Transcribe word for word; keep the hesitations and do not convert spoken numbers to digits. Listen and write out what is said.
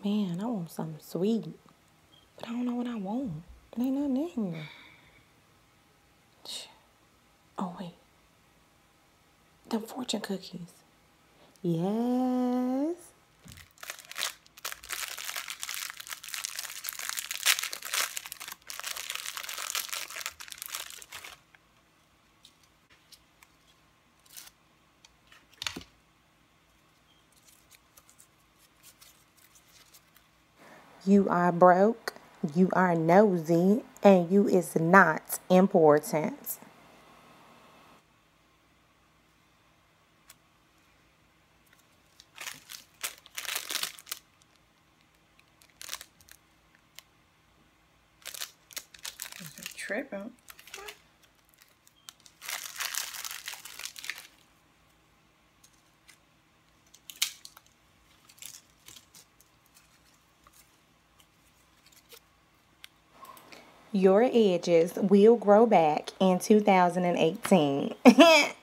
Man, I want something sweet, but I don't know what I want. It ain't nothing in here. Oh, wait. The fortune cookies. Yes. You are broke, you are nosy, and you is not important. Tripping. Your edges will grow back in two thousand eighteen.